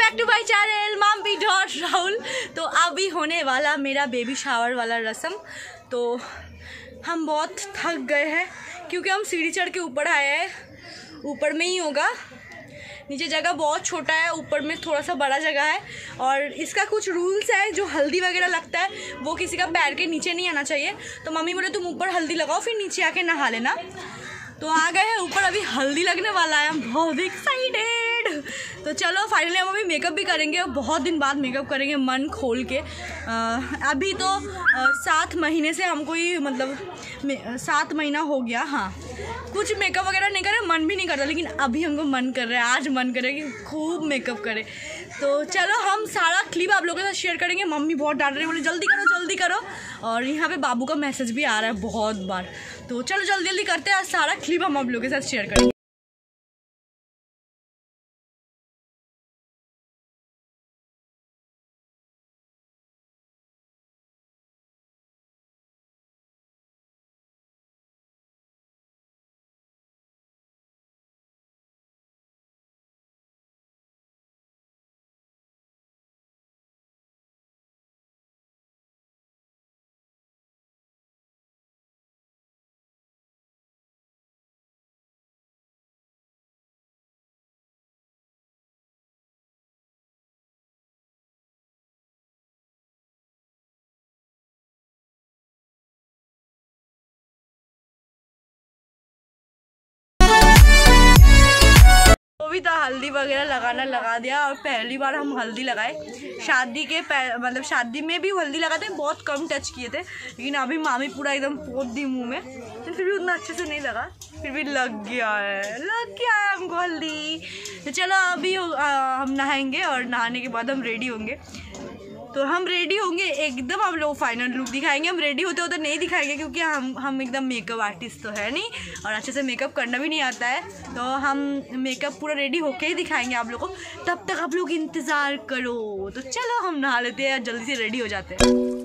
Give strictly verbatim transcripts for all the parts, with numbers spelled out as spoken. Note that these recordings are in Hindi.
Back to my channel mummy dot Rahul. तो अभी होने वाला मेरा बेबी शावर वाला रस्म। तो हम बहुत थक गए हैं क्योंकि हम सीढ़ी चढ़ के ऊपर आए हैं। ऊपर में ही होगा, नीचे जगह बहुत छोटा है, ऊपर में थोड़ा सा बड़ा जगह है। और इसका कुछ रूल्स है, जो हल्दी वगैरह लगता है वो किसी का पैर के नीचे नहीं आना चाहिए। तो मम्मी बोले तुम ऊपर हल्दी लगाओ फिर नीचे आके नहा लेना। तो आ गए हैं ऊपर, अभी हल्दी लगने वाला है, हम बहुत एक्साइटेड। तो चलो फाइनली हम अभी मेकअप भी करेंगे, बहुत दिन बाद मेकअप करेंगे मन खोल के। आ, अभी तो आ, सात महीने से हमको ही मतलब सात महीना हो गया। हाँ, कुछ मेकअप वगैरह नहीं करे, मन भी नहीं करता, लेकिन अभी हमको मन कर रहा है, आज मन करे कि खूब मेकअप करे। तो चलो हम सारा क्लिप आप लोगों के साथ शेयर करेंगे। मम्मी बहुत डांट रही है, बोले जल्दी करो जल्दी करो। और यहाँ पे बाबू का मैसेज भी आ रहा है बहुत बार। तो चलो जल्दी जल्दी करते हैं, आज सारा क्लिप हम आप लोगों के साथ शेयर करेंगे। वो भी था, हल्दी वगैरह लगाना लगा दिया। और पहली बार हम हल्दी लगाए शादी के मतलब शादी में भी हल्दी लगाते हैं, बहुत कम टच किए थे, लेकिन अभी मामी पूरा एकदम पोत दी मुंह में। तो फिर भी उतना अच्छे से नहीं लगा, फिर भी लग गया है लग गया है हमको हल्दी। तो चलो अभी आ, हम नहाएंगे और नहाने के बाद हम रेडी होंगे। तो हम रेडी होंगे एकदम, हम लोग फाइनल लुक दिखाएंगे। हम रेडी होते होते नहीं दिखाएंगे क्योंकि हम हम एकदम मेकअप आर्टिस्ट तो है नहीं, और अच्छे से मेकअप करना भी नहीं आता है। तो हम मेकअप पूरा रेडी होके ही दिखाएंगे आप लोगों को, तब तक आप लोग इंतज़ार करो। तो चलो हम नहा लेते हैं, जल्दी से रेडी हो जाते हैं।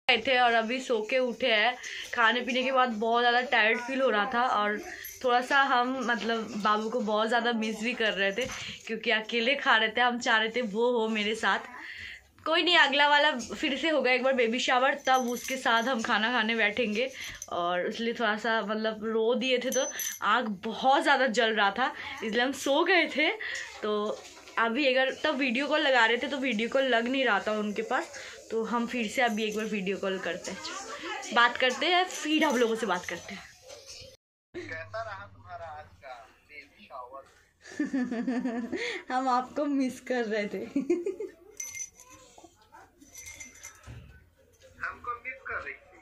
गए थे और अभी सो के उठे हैं। खाने पीने के बाद बहुत ज़्यादा टायर्ड फील हो रहा था और थोड़ा सा हम मतलब बाबू को बहुत ज़्यादा मिस भी कर रहे थे क्योंकि अकेले खा रहे थे। हम चाह रहे थे वो हो मेरे साथ। कोई नहीं, अगला वाला फिर से होगा एक बार बेबी शावर, तब उसके साथ हम खाना खाने बैठेंगे। और इसलिए थोड़ा सा मतलब रो दिए थे तो आँख बहुत ज़्यादा जल रहा था, इसलिए हम सो गए थे। तो अभी अगर तब वीडियो कॉल लगा रहे थे तो वीडियो कॉल लग नहीं रहा था उनके पास, तो हम फिर से अभी एक बार वीडियो कॉल करते हैं, बात करते हैं, फिर हम लोगों से बात करते हैं। कैसा रहा तुम्हारा आज का बेबी शावर? हम आपको मिस कर रहे थे। हमको मिस कर रही थी।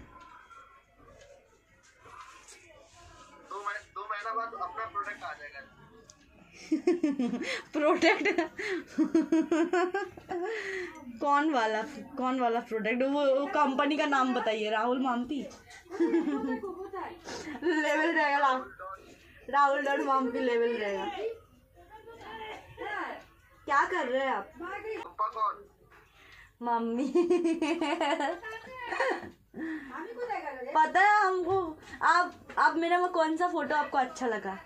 दो दो महीना बाद अपना प्रोडक्ट आ जाएगा। प्रोडक्ट कौन वाला कौन वाला प्रोडक्ट? वो, वो कंपनी का नाम बताइए। राहुल मामती। लेवल रहेगा राहुल राहुल डॉट मामती लेवल रहेगा। क्या कर रहे हैं आप? पापा कौन? मम्मी। पता है हमको। आप आप मेरे में कौन सा फोटो आपको अच्छा लगा?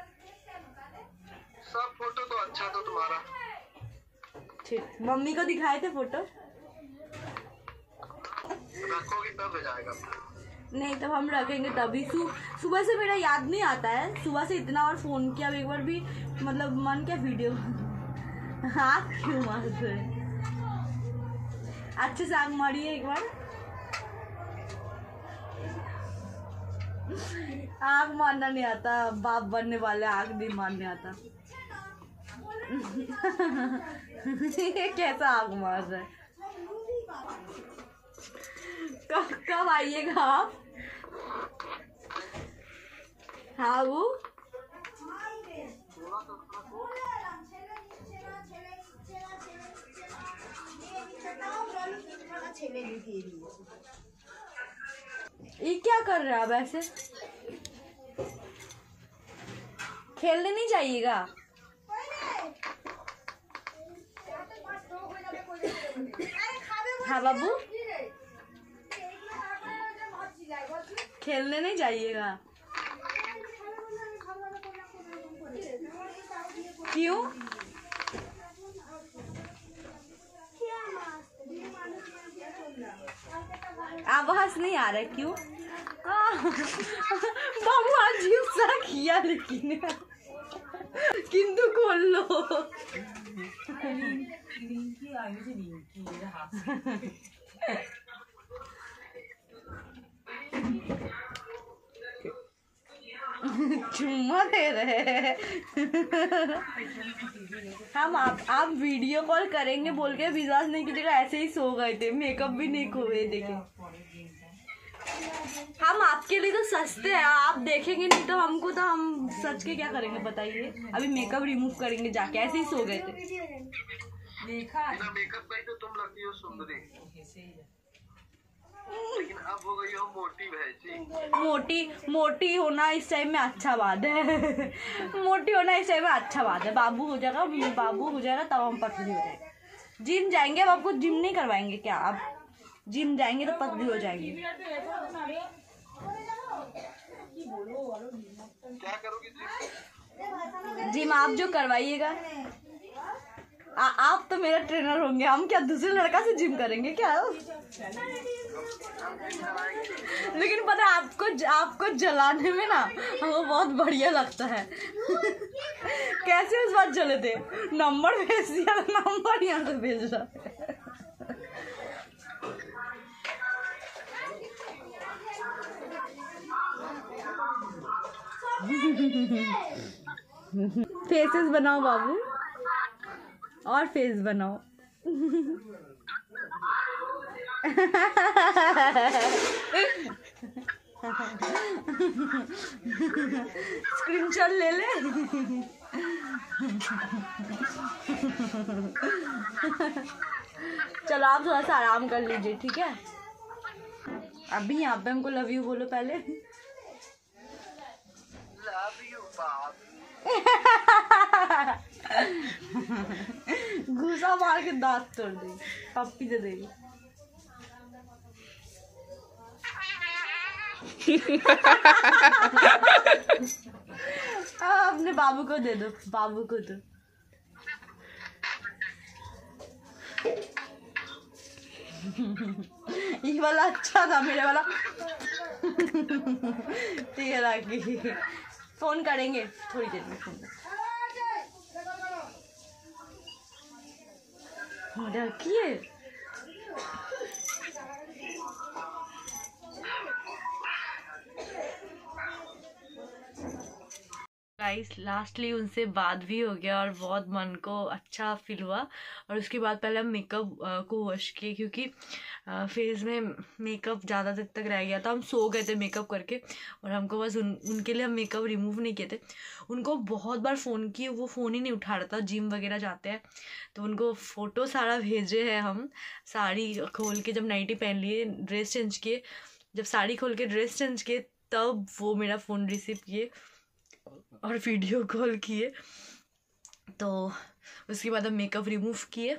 सब फोटो तो अच्छा था तुम्हारा। ठीक, मम्मी को दिखाए थे फोटो? रखोगी तब हो जाएगा। नहीं, तब हम रखेंगे तभी। सु, सुबह से मेरा याद नहीं आता है, सुबह से इतना और फोन किया एक बार भी मतलब मन क्या वीडियो। हाँ क्यों मार रहे? अच्छे से आग मारिए एक बार। आग मारना नहीं आता, बाप बनने वाले आग नहीं मारने आता। कैसा आग मार रहा है? कब कब आइएगा आप? हाँ वो ये क्या कर रहे हैं आप? ऐसे खेलने नहीं जाइएगा? हाँ बाबू, खेलने नहीं जाइएगा? क्यों? आवाज नहीं आ रहा है क्यों? बाबू अजीब सा किया लेकिन किंतु खोल लो। चुम्मा दे रहे। हम आप आप वीडियो कॉल करेंगे बोल के विश्वास नहीं कीजिएगा, ऐसे ही सो गए थे, मेकअप भी नहीं हुए। देखे हम आपके लिए तो सस्ते हैं, आप देखेंगे नहीं तो हमको तो हम सच के क्या करेंगे बताइए? अभी मेकअप रिमूव करेंगे जाके, ऐसे ही सो गए थे। देखा मेकअप में तो तुम लगती हो सुंदरी, लेकिन अब हो गई हो मोटी भैंसी। मोटी मोटी होना इस टाइम में अच्छा बात है। मोटी होना इस टाइम में अच्छा बात है। बाबू हो जाएगा, बाबू हो जाएगा तब हम पतली हो जाएंगे। जिम जाएंगे, अब आपको जिम नहीं करवाएंगे क्या? आप जिम जाएंगे तो पतली हो जाएंगे। क्या करोगी जिम? जिम आप जो करवाइएगा। आ, आप तो मेरा ट्रेनर होंगे, हम क्या दूसरे लड़का से जिम करेंगे क्या? लेकिन पता है आपको आपको जलाने में ना हमको बहुत बढ़िया लगता है। कैसे उस बात जले थे? नंबर भेज दिया, नंबर यहाँ से भेज रहा है। फेसेस बनाओ बाबू, और फेस बनाओ। स्क्रीनशॉट ले ले। चलो आप थोड़ा सा आराम कर लीजिए, ठीक है? अभी यहाँ पे हमको लव यू बोलो पहले। लव यू बाप। घुसा मार के दांत तोड़ देगी, पप्पी दे देगी। अपने बाबू को दे दो, बाबू को दो। ये वाला अच्छा था, मेरे वाला तेरा की। फोन करेंगे थोड़ी देर में, फोन रखिए। गाइस लास्टली उनसे बात भी हो गया और बहुत मन को अच्छा फील हुआ। और उसके बाद पहले हम मेकअप को वॉश किए, क्योंकि फेस में मेकअप ज़्यादा देर तक रह गया था। हम सो गए थे मेकअप करके, और हमको बस उन उनके लिए हम मेकअप रिमूव नहीं किए थे। उनको बहुत बार फ़ोन किए, वो फ़ोन ही नहीं उठा रहा था। जिम वगैरह जाते हैं तो उनको फ़ोटो सारा भेजे हैं हम। साड़ी खोल के जब नाइटी पहन लिए, ड्रेस चेंज किए, जब साड़ी खोल के ड्रेस चेंज किए तब वो मेरा फ़ोन रिसीव किए और वीडियो कॉल किए। तो उसके बाद हम मेकअप रिमूव किए।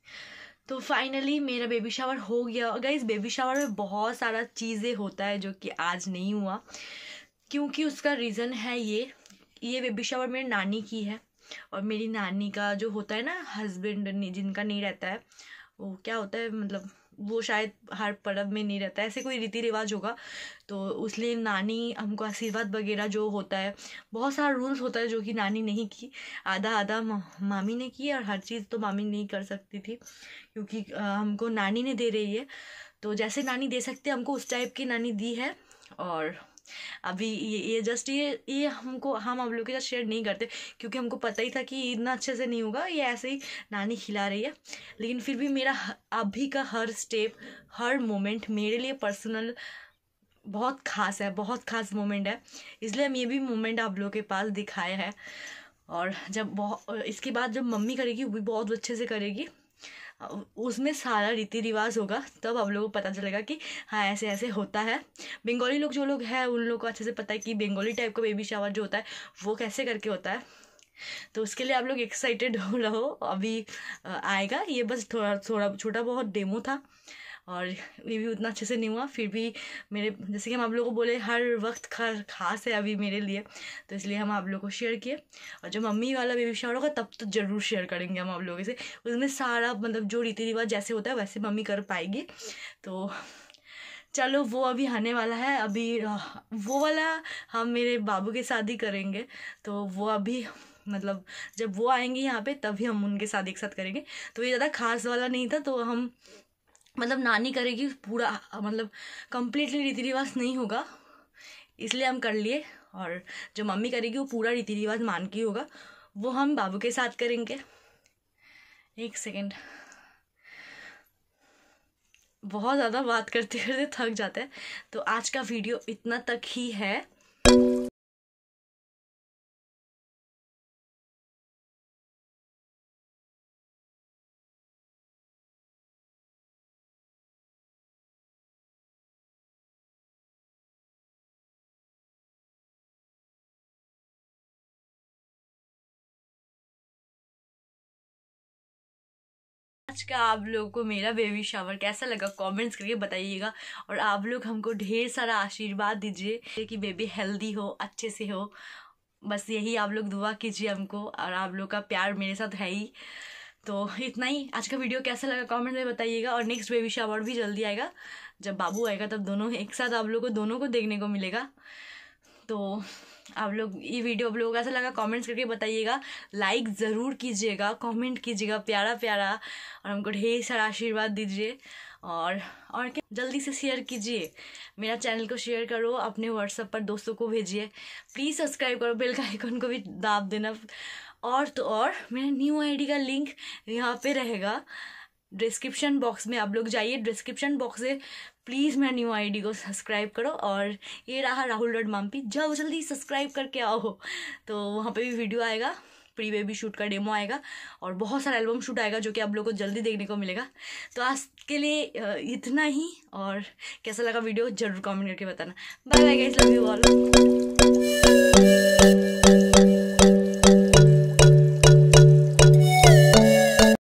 तो फाइनली मेरा बेबी शावर हो गया। और गाइस बेबी शावर में बहुत सारा चीज़ें होता है जो कि आज नहीं हुआ, क्योंकि उसका रीज़न है ये ये बेबी शावर मेरी नानी की है। और मेरी नानी का जो होता है ना, हस्बैंड जिनका नहीं रहता है, वो क्या होता है, मतलब वो शायद हर पर्व में नहीं रहता है, ऐसे कोई रीति रिवाज होगा। तो इसलिए नानी हमको आशीर्वाद वगैरह जो होता है, बहुत सारा रूल्स होता है जो कि नानी नहीं की, आधा आधा मामी ने की। और हर चीज़ तो मामी नहीं कर सकती थी, क्योंकि हमको नानी ने दे रही है। तो जैसे नानी दे सकते हमको, उस टाइप की नानी दी है। और अभी ये ये जस्ट ये ये हमको हम आप लोग के साथ शेयर नहीं करते, क्योंकि हमको पता ही था कि इतना अच्छे से नहीं होगा, ये ऐसे ही नानी खिला रही है। लेकिन फिर भी मेरा अभी का हर स्टेप, हर मोमेंट मेरे लिए पर्सनल बहुत ख़ास है, बहुत ख़ास मोमेंट है। इसलिए हम ये भी मोमेंट आप लोगों के पास दिखाया है। और जब बहुत इसके बाद जब मम्मी करेगी, वो भी बहुत अच्छे से करेगी, उसमें सारा रीति रिवाज होगा, तब आप लोगों को पता चलेगा कि हाँ ऐसे ऐसे होता है। बंगाली लोग जो लोग हैं उन लोग को अच्छे से पता है कि बंगाली टाइप का बेबी शावर जो होता है वो कैसे करके होता है। तो उसके लिए आप लोग एक्साइटेड हो रहो, अभी आएगा। ये बस थोड़ा थोड़ा छोटा बहुत डेमो था, और ये भी उतना अच्छे से नहीं हुआ। फिर भी मेरे, जैसे कि हम आप लोगों को बोले, हर वक्त खा खास है अभी मेरे लिए, तो इसलिए हम आप लोगों को शेयर किए। और जब मम्मी वाला बेबी शावर होगा तब तो ज़रूर शेयर करेंगे हम आप लोगों से। उसमें सारा मतलब जो रीति रिवाज जैसे होता है वैसे मम्मी कर पाएगी। तो चलो वो अभी आने वाला है। अभी वो वाला हम मेरे बाबू के साथ ही करेंगे, तो वो अभी मतलब जब वो आएंगे यहाँ पे तभी हम उनके साथ एक साथ करेंगे। तो ये ज़्यादा खास वाला नहीं था, तो हम मतलब नानी करेगी पूरा, मतलब कंप्लीटली रीति रिवाज नहीं होगा, इसलिए हम कर लिए। और जो मम्मी करेगी वो पूरा रीति रिवाज मान के होगा, वो हम बाबू के साथ करेंगे। एक सेकेंड, बहुत ज़्यादा बात करते करते थक जाता है। तो आज का वीडियो इतना तक ही है। आज का आप लोगों को मेरा बेबी शावर कैसा लगा कमेंट्स करके बताइएगा। और आप लोग हमको ढेर सारा आशीर्वाद दीजिए कि बेबी हेल्दी हो, अच्छे से हो। बस यही आप लोग दुआ कीजिए हमको, और आप लोग का प्यार मेरे साथ है ही। तो इतना ही। आज का वीडियो कैसा लगा कमेंट में बताइएगा। और नेक्स्ट बेबी शावर भी जल्दी आएगा, जब बाबू आएगा तब दोनों एक साथ आप लोग को दोनों को देखने को मिलेगा। तो आप लोग ये वीडियो आप लोगों को कैसा लगा कमेंट्स करके बताइएगा। लाइक ज़रूर कीजिएगा, कमेंट कीजिएगा प्यारा प्यारा, और हमको ढेर सारा आशीर्वाद दीजिए। और और क्या, जल्दी से शेयर कीजिए, मेरा चैनल को शेयर करो, अपने व्हाट्सएप पर दोस्तों को भेजिए। प्लीज़ सब्सक्राइब करो, बेल का आइकन को भी दाब देना। और तो और मेरा न्यू आईडी का लिंक यहाँ पे रहेगा डिस्क्रिप्शन बॉक्स में। आप लोग जाइए डिस्क्रिप्शन बॉक्स से, प्लीज़ मेरा न्यू आईडी को सब्सक्राइब करो। और ये रहा राहुल डॉट माम्पी, जब जल्दी सब्सक्राइब करके आओ, तो वहाँ पे भी वीडियो आएगा, प्री बेबी शूट का डेमो आएगा, और बहुत सारा एल्बम शूट आएगा जो कि आप लोगों को जल्दी देखने को मिलेगा। तो आज के लिए इतना ही, और कैसा लगा वीडियो ज़रूर कमेंट करके बताना। Bye bye guys, love you all.